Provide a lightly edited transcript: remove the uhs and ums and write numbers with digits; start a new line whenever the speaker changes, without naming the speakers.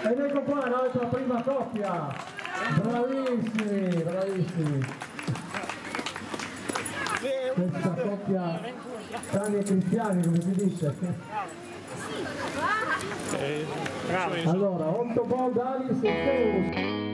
Ed ecco qua l'altra prima coppia, bravissimi, bravissimi. Questa coppia Sani e Cristiani, come si dice. Allora, 8 gol Dalis e Zeus.